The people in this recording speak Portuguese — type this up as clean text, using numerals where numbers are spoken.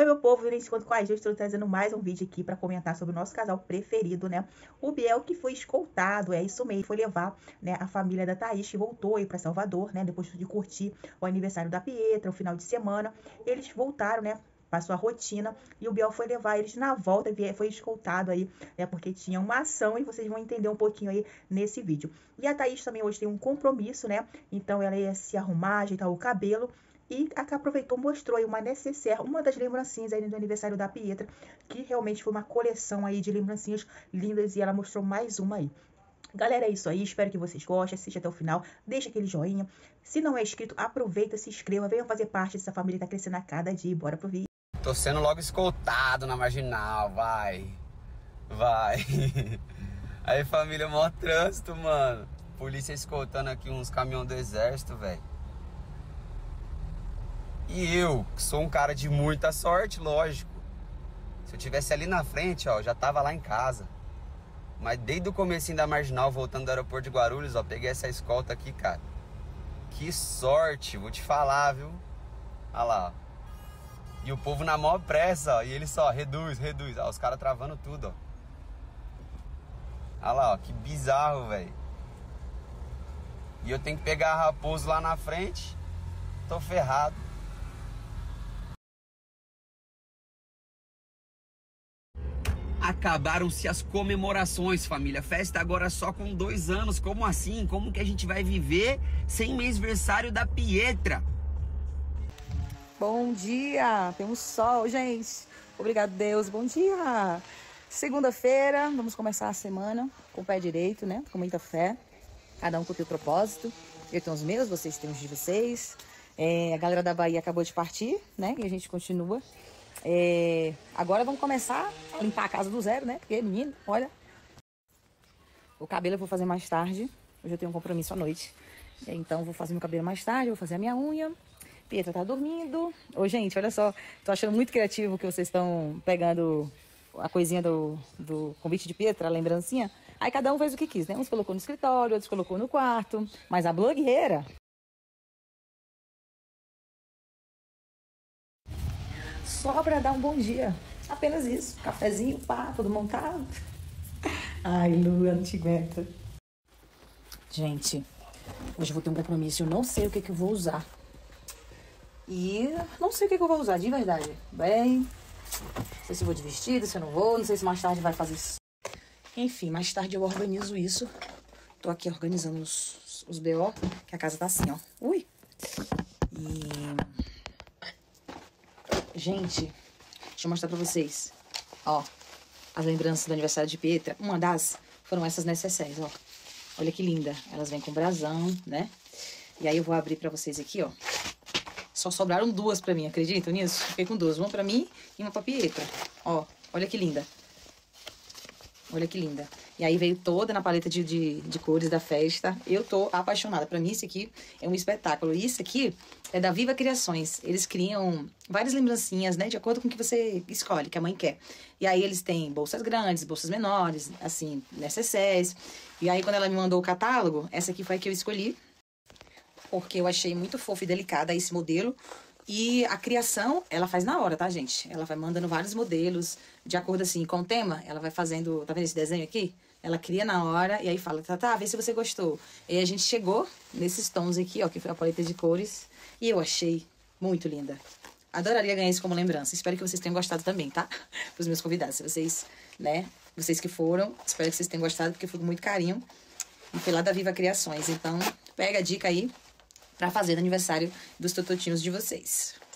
Oi, meu povo, nem se conta com a gente, estou trazendo mais um vídeo aqui para comentar sobre o nosso casal preferido, né? O Biel, que foi escoltado, é isso mesmo, foi levar, né, a família da Thaís, que voltou aí para Salvador, né, depois de curtir o aniversário da Pietra, o final de semana. Eles voltaram, né, passou a rotina, e o Biel foi levar eles na volta, foi escoltado aí, né, porque tinha uma ação, e vocês vão entender um pouquinho aí nesse vídeo. E a Thaís também hoje tem um compromisso, né, então ela ia se arrumar, ajeitar o cabelo, e aproveitou, mostrou aí uma necessaire, uma das lembrancinhas aí do aniversário da Pietra, que realmente foi uma coleção aí de lembrancinhas lindas, e ela mostrou mais uma aí. Galera, é isso aí, espero que vocês gostem, assista até o final, deixa aquele joinha. Se não é inscrito, aproveita, se inscreva, venham fazer parte dessa família que tá crescendo a cada dia, bora pro vídeo. Tô sendo logo escoltado na marginal, vai. Aí família, mó trânsito, mano. Polícia escoltando aqui uns caminhões do exército, velho. E eu, que sou um cara de muita sorte, lógico. Se eu tivesse ali na frente, ó, já tava lá em casa. Mas desde o comecinho da marginal, voltando do aeroporto de Guarulhos, ó, peguei essa escolta aqui, cara. Que sorte, vou te falar, viu? Olha lá, ó. E o povo na maior pressa, ó. E ele só, reduz. Ó, os caras travando tudo, ó. Olha lá, ó, que bizarro, velho. E eu tenho que pegar a Raposo lá na frente. Tô ferrado. Acabaram-se as comemorações, família. Festa agora só com 2 anos. Como assim? Como que a gente vai viver sem mêsversário da Pietra? Bom dia, tem um sol, gente. Obrigado, Deus. Bom dia. Segunda-feira, vamos começar a semana com o pé direito, né? Com muita fé. Cada um com o seu propósito. Eu tenho os meus, vocês têm os de vocês. A galera da Bahia acabou de partir, né? E a gente continua. Agora vamos começar a limpar a casa do zero, né? Porque, menino, olha. O cabelo eu vou fazer mais tarde. Hoje eu tenho um compromisso à noite. Então vou fazer meu cabelo mais tarde, vou fazer a minha unha. Pietra tá dormindo. Ô, gente, olha só. Tô achando muito criativo que vocês estão pegando a coisinha do convite de Pietra, a lembrancinha. Aí cada um fez o que quis, né? Uns colocou no escritório, outros colocou no quarto. Mas a blogueira... só pra dar um bom dia. Apenas isso. Cafezinho, pá, tudo montado. Ai, Lu, eu não te aguento. Gente, hoje eu vou ter um compromisso. Eu não sei o que eu vou usar. E não sei o que eu vou usar, de verdade. Bem, não sei se eu vou de vestido, se eu não vou. Não sei se mais tarde vai fazer isso. Enfim, mais tarde eu organizo isso. Tô aqui organizando os BO, que a casa tá assim, ó. Ui! Gente, deixa eu mostrar pra vocês. Ó, as lembranças do aniversário de Pietra. Uma das foram essas necessárias, ó. Olha que linda. Elas vêm com brasão, né? E aí eu vou abrir pra vocês aqui, ó. Só sobraram 2 pra mim, acreditam nisso? Fiquei com 2. Uma pra mim e uma pra Pietra. Ó, olha que linda. Olha que linda. E aí veio toda na paleta de cores da festa. Eu tô apaixonada. Pra mim, isso aqui é um espetáculo. E isso aqui é da Viva Criações. Eles criam várias lembrancinhas, né? De acordo com o que você escolhe, que a mãe quer. E aí eles têm bolsas grandes, bolsas menores, assim, necessárias. E aí quando ela me mandou o catálogo, essa aqui foi a que eu escolhi. Porque eu achei muito fofo e delicada esse modelo. E a criação, ela faz na hora, tá, gente? Ela vai mandando vários modelos, de acordo, assim, com o tema. Ela vai fazendo, tá vendo esse desenho aqui? Ela cria na hora e aí fala, tá, vê se você gostou. E aí a gente chegou nesses tons aqui, ó, que foi a paleta de cores. E eu achei muito linda. Adoraria ganhar isso como lembrança. Espero que vocês tenham gostado também, tá? Pros meus convidados. Se vocês, né, vocês que foram, espero que vocês tenham gostado, porque foi com muito carinho. E foi lá da Viva Criações. Então, pega a dica aí pra fazer no aniversário dos tototinhos de vocês.